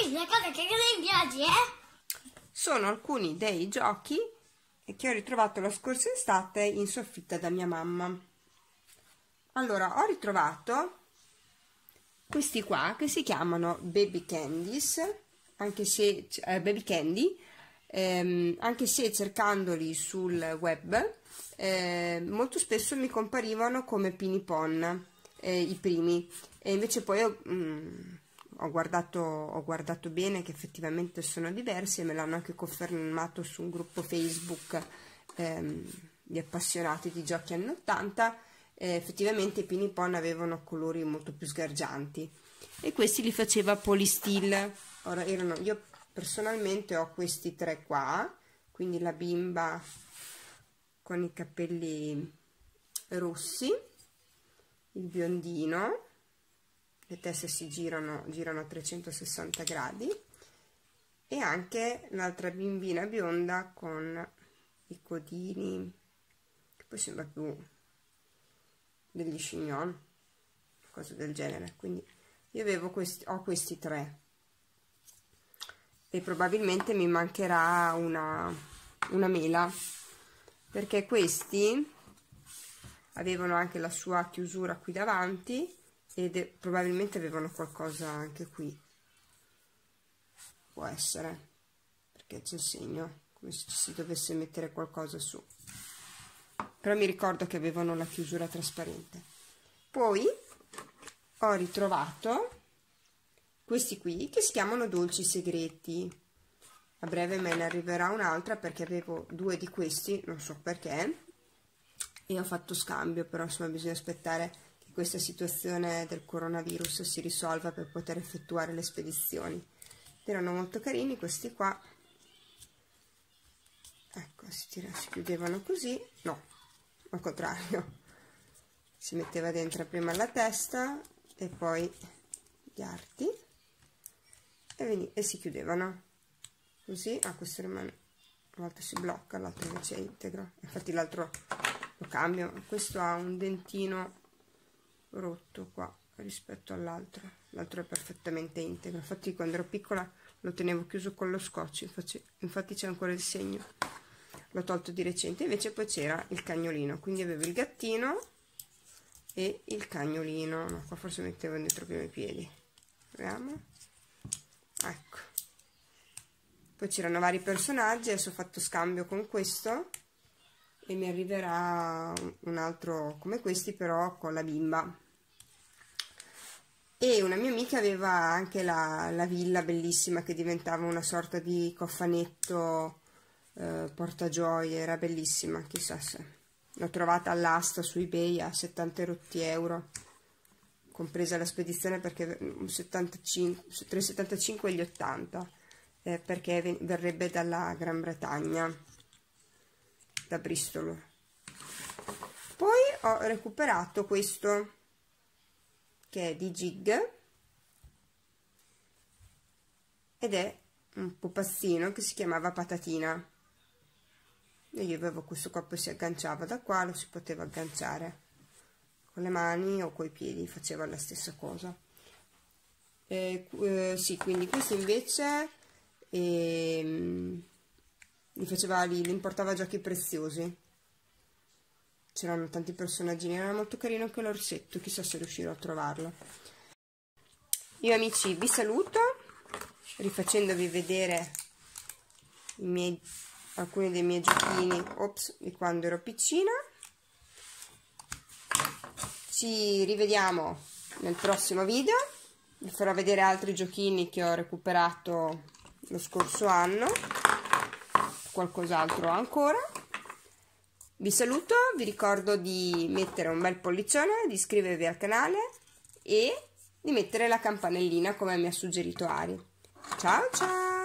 le cose che mi piace, Sono alcuni dei giochi che ho ritrovato la scorsa estate in soffitta da mia mamma. Allora, ho ritrovato questi qua che si chiamano Baby Candies, anche se Baby Candy, anche se cercandoli sul web molto spesso mi comparivano come Pinipon, i primi, e invece poi ho guardato bene che effettivamente sono diversi e me l'hanno anche confermato su un gruppo Facebook di appassionati di giochi anni 80. Effettivamente i Pinipon avevano colori molto più sgargianti e questi li faceva Polysteel. Ora io personalmente ho questi tre qua, quindi la bimba con i capelli rossi, il biondino, le teste si girano a 360 gradi, e anche l'altra bimbina bionda con i codini, che poi sembra più degli chignon, cose del genere. Quindi io ho questi tre e probabilmente mi mancherà una mela, perché questi avevano anche la sua chiusura qui davanti ed probabilmente avevano qualcosa anche qui, può essere, perché c'è il segno come se ci si dovesse mettere qualcosa su, però mi ricordo che avevano la chiusura trasparente. Poi ho ritrovato questi qui che si chiamano Dolci Segreti. A breve me ne arriverà un'altra perché avevo due di questi, non so perché, e ho fatto scambio, però insomma bisogna aspettare che questa situazione del coronavirus si risolva per poter effettuare le spedizioni. Erano molto carini questi qua, ecco, si chiudevano così, no, al contrario, si metteva dentro prima la testa e poi gli arti e si chiudevano così. Questo rimane, una volta si blocca, l'altro invece è integro, infatti l'altro lo cambio, questo ha un dentino rotto qua rispetto all'altro, l'altro è perfettamente integro, infatti quando ero piccola lo tenevo chiuso con lo scotch, infatti c'è ancora il segno, l'ho tolto di recente. Invece poi c'era il cagnolino, quindi avevo il gattino e il cagnolino, no, qua forse mettevo dentro prima i piedi, vediamo, ecco. Poi c'erano vari personaggi, adesso ho fatto scambio con questo e mi arriverà un altro come questi, però con la bimba. E una mia amica aveva anche la villa bellissima che diventava una sorta di cofanetto portagioie, era bellissima, chissà se l'ho trovata all'asta su eBay a 70 euro, compresa la spedizione, perché 75, tra i 75 e gli 80, perché verrebbe dalla Gran Bretagna, da Bristol. Poi ho recuperato questo che è di Jig ed è un pupazzino che si chiamava Patatina, e io avevo questo qua, poi si agganciava da qua, lo si poteva agganciare con le mani o coi piedi, faceva la stessa cosa. Sì, quindi questo invece li importava giochi preziosi, c'erano tanti personaggini, era molto carino anche l'orsetto, chissà se riuscirò a trovarlo. Io amici vi saluto rifacendovi vedere alcuni dei miei giochini di quando ero piccina. Ci rivediamo nel prossimo video, vi farò vedere altri giochini che ho recuperato lo scorso anno, qualcos'altro ancora. Vi saluto, vi ricordo di mettere un bel pollicione, di iscrivervi al canale e di mettere la campanellina come mi ha suggerito Ari. Ciao ciao!